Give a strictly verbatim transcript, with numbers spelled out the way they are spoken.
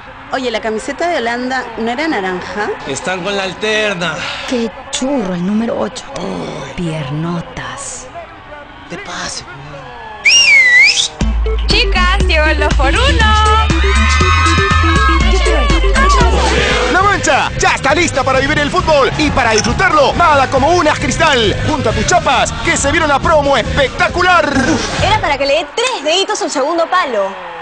Oye, la camiseta de Holanda no era naranja. Están con la alterna. Qué churro el número ocho. Uy. Piernotas. Te pase. Chicas, llegó el dos por uno. La Mancha ya está lista para vivir el fútbol y para disfrutarlo, nada como unas Cristal. Junto a tus chapas que se vieron a promo espectacular. Era para que le dé tres deditos al segundo palo.